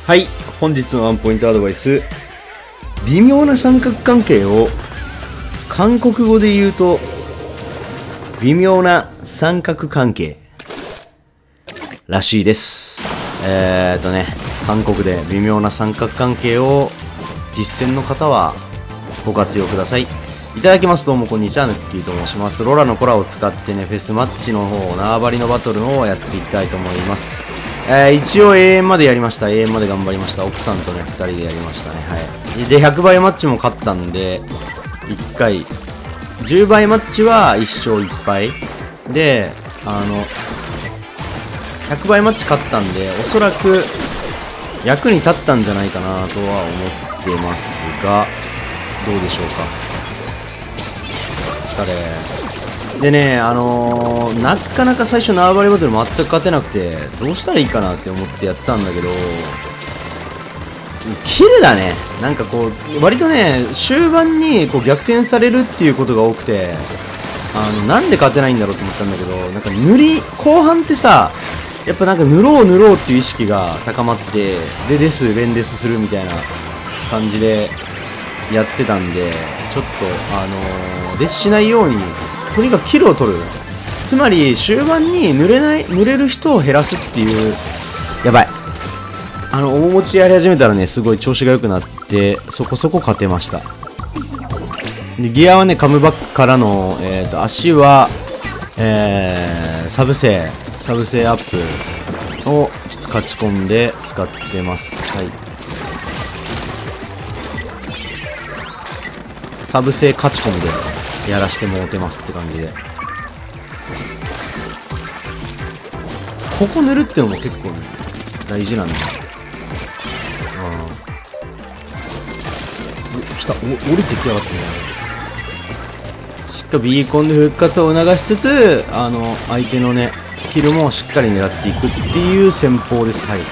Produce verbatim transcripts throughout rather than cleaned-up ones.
はい、本日のワンポイントアドバイス。微妙な三角関係を韓国語で言うと微妙な三角関係らしいです。えーとね、韓国で微妙な三角関係を実践の方はご活用ください。いただきます。どうもこんにちは、ヌッキーと申します。ロラのコラを使ってね、フェスマッチの方、縄張りのバトルの方をやっていきたいと思います。えー、一応永遠までやりました。永遠まで頑張りました。奥さんとね、ふたりでやりましたね。はい。で、ひゃくばいマッチも勝ったんで、いっかい、じゅうばいマッチはいっしょういっぱい。で、あの、ひゃくばいマッチ勝ったんで、おそらく役に立ったんじゃないかなとは思ってますが、どうでしょうか。お疲れ。でね、あのー、なかなか最初縄張りバトル全く勝てなくて、どうしたらいいかなって思ってやったんだけど、キルだね。なんかこう、割とね、終盤にこう逆転されるっていうことが多くて、あの、なんで勝てないんだろうと思ったんだけど、なんか塗り、後半ってさ、やっぱなんか塗ろう塗ろうっていう意識が高まって、で、デス、連デスするみたいな感じでやってたんで、ちょっと、あのー、デスしないように、とにかくキルを取る。つまり終盤に濡れない濡れる人を減らすっていう。やばい、あの大持ちやり始めたらね、すごい調子が良くなってそこそこ勝てました。でギアはね、カムバックからの、えー、と足は、えー、サブセサブセアップをちょっと勝ち込んで使ってます。はい、サブセ勝ち込みでやらしてもうてますって感じで、ここ塗るってのも結構、ね、大事なんだ。ああ、来た、お降りてきやがってね。しっかりビーコンで復活を促しつつ、あの相手のねキルもしっかり狙っていくっていう戦法です。はい、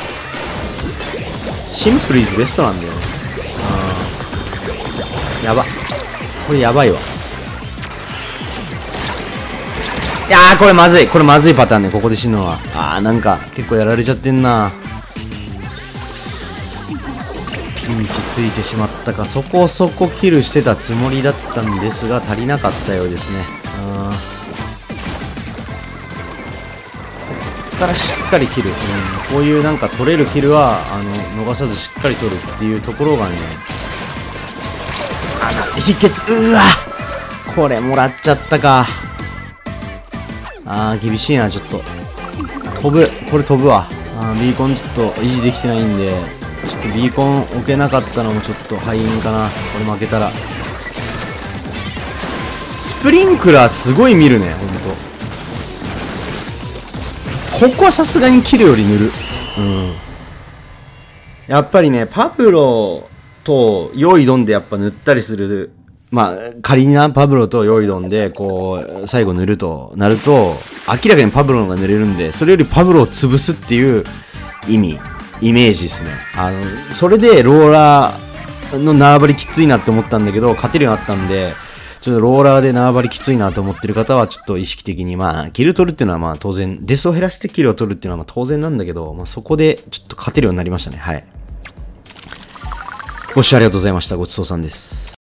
シンプルイズベストなんだよね。ああ、やば、これやばいわ。いやー、これまずい、これまずいパターンね。ここで死ぬのは。あー、なんか結構やられちゃってんな。ピンチついてしまったか。そこそこキルしてたつもりだったんですが、足りなかったようですね。あー、ここからしっかりキル、うん、こういうなんか取れるキルはあの逃さずしっかり取るっていうところがね、あの秘訣。うわ、これもらっちゃったか。あー、厳しいな。ちょっと飛ぶ、これ飛ぶわ。あー、ビーコンちょっと維持できてないんで、ちょっとビーコン置けなかったのもちょっと敗因かな、これ負けたら。スプリンクラーすごい見るね、ほんと。ここはさすがにキルより塗る。うん、やっぱりね、パブロと用意ドンでやっぱ塗ったりする。まあ、仮にな、パブロとヨイドンで、こう、最後塗るとなると、明らかにパブロの方が塗れるんで、それよりパブロを潰すっていう意味、イメージですね。あの、それでローラーの縄張りきついなって思ったんだけど、勝てるようになったんで、ちょっとローラーで縄張りきついなと思ってる方は、ちょっと意識的に、まあ、キル取るっていうのはまあ当然、デスを減らしてキルを取るっていうのはまあ当然なんだけど、まあそこでちょっと勝てるようになりましたね。はい。ご視聴ありがとうございました。ごちそうさんです。